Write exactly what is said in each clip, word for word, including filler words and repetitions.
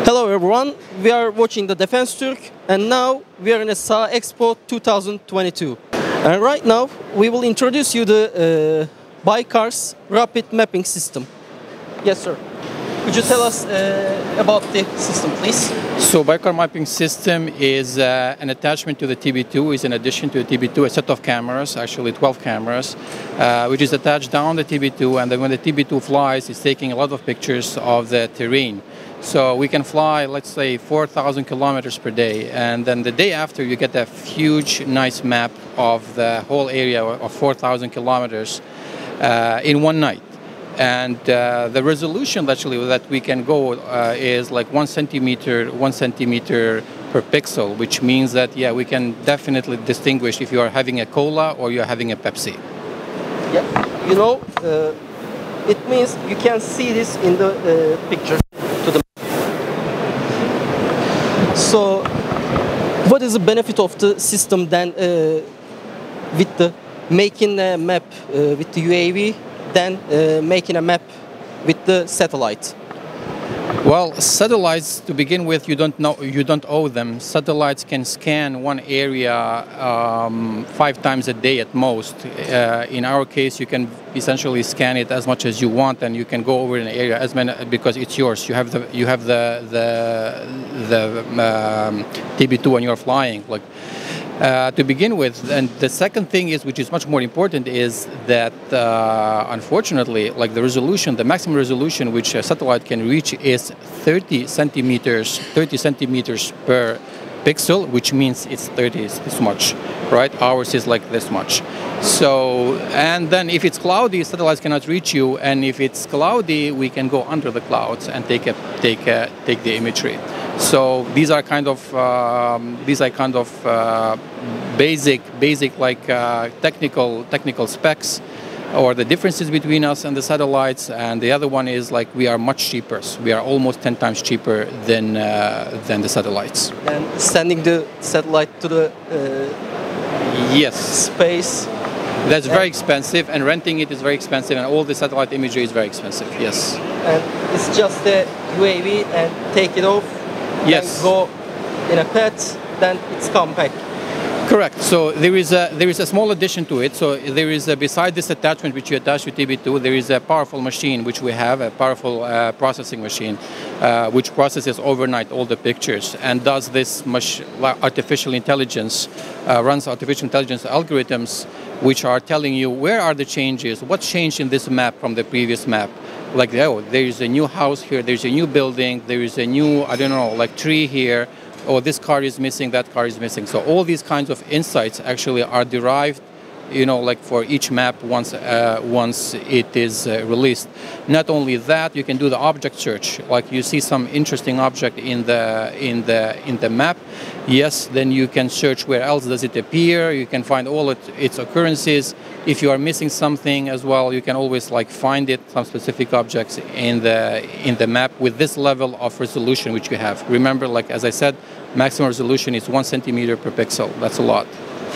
Hello everyone, we are watching the Defence Turk and now we are in a Saha Expo two thousand twenty-two. And right now we will introduce you the uh, Baykar's Rapid Mapping System. Yes sir. Could you tell us uh, about the system please? So Baykar Mapping System is uh, an attachment to the T B two, is in addition to the T B two a set of cameras, actually twelve cameras, uh, which is attached down the T B two, and then when the T B two flies it's taking a lot of pictures of the terrain. So we can fly, let's say, four thousand kilometers per day, and then the day after you get a huge, nice map of the whole area of four thousand kilometers uh, in one night. And uh, the resolution actually that we can go uh, is like one centimeter, one centimeter per pixel, which means that, yeah, we can definitely distinguish if you are having a cola or you're having a Pepsi. Yeah, you know, uh, it means you can see this in the uh, picture. To the So, what is the benefit of the system then uh, with the making a map uh, with the U A V, then uh, making a map with the satellite? Well, satellites, to begin with, you don't know, you don't owe them. Satellites can scan one area um, five times a day at most. Uh, in our case, you can essentially scan it as much as you want, and you can go over an area as many because it's yours. You have the you have the the the um, T B two when you're flying. Like. Uh, to begin with, and the second thing is, which is much more important, is that uh, unfortunately, like the resolution, the maximum resolution which a satellite can reach is thirty centimeters, thirty centimeters per pixel, which means it's thirty is this much, right? Ours is like this much. So, and then if it's cloudy, satellites cannot reach you, and if it's cloudy, we can go under the clouds and take a take a take the imagery. So these are kind of um, these are kind of uh, basic basic like uh, technical technical specs, or the differences between us and the satellites. And the other one is like we are much cheaper. So we are almost ten times cheaper than uh, than the satellites. And sending the satellite to the uh, yes space. That's very expensive, and renting it is very expensive, and all the satellite imagery is very expensive. Yes. And it's just the U A V and take it off. Yes. Go in a pet, then it's come back. Correct. So there is a there is a small addition to it. So there is a, beside this attachment which you attach to T B two, there is a powerful machine which we have, a powerful uh, processing machine, uh, which processes overnight all the pictures and does this much artificial intelligence, uh, runs artificial intelligence algorithms which are telling you where are the changes, what changed in this map from the previous map. Like, oh, there is a new house here, there's a new building, there is a new, I don't know, like tree here, or this car is missing, that car is missing. So all these kinds of insights actually are derived, you know, like for each map once uh, once it is uh, released. Not only that, you can do the object search. Like you see some interesting object in the in the in the map. Yes, then you can search where else does it appear. You can find all it, its occurrences. If you are missing something as well, you can always like find it, some specific objects in the in the map with this level of resolution which you have. Remember, like as I said, maximum resolution is one centimeter per pixel. That's a lot.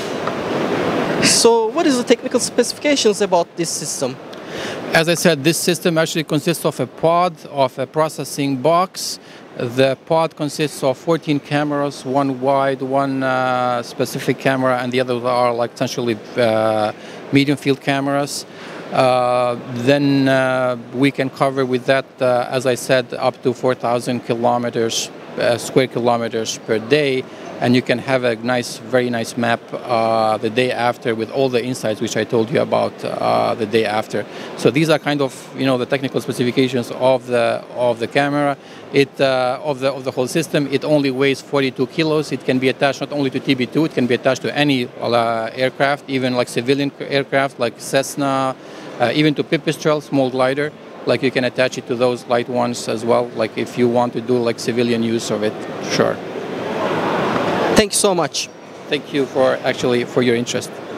So what is the technical specifications about this system? As I said, this system actually consists of a pod, of a processing box. The pod consists of fourteen cameras, one wide, one uh, specific camera, and the others are like essentially uh, medium field cameras. Uh, then uh, we can cover with that, uh, as I said, up to four thousand kilometers, uh, square kilometers per day. And you can have a nice, very nice map uh, the day after with all the insights which I told you about uh, the day after. So these are kind of, you know, the technical specifications of the of the camera. It uh, of the of the whole system. It only weighs forty-two kilos. It can be attached not only to T B two. It can be attached to any uh, aircraft, even like civilian aircraft like Cessna, uh, even to Pipistrel, small glider. Like you can attach it to those light ones as well. Like if you want to do like civilian use of it, sure. Thank you so much. Thank you for actually for your interest.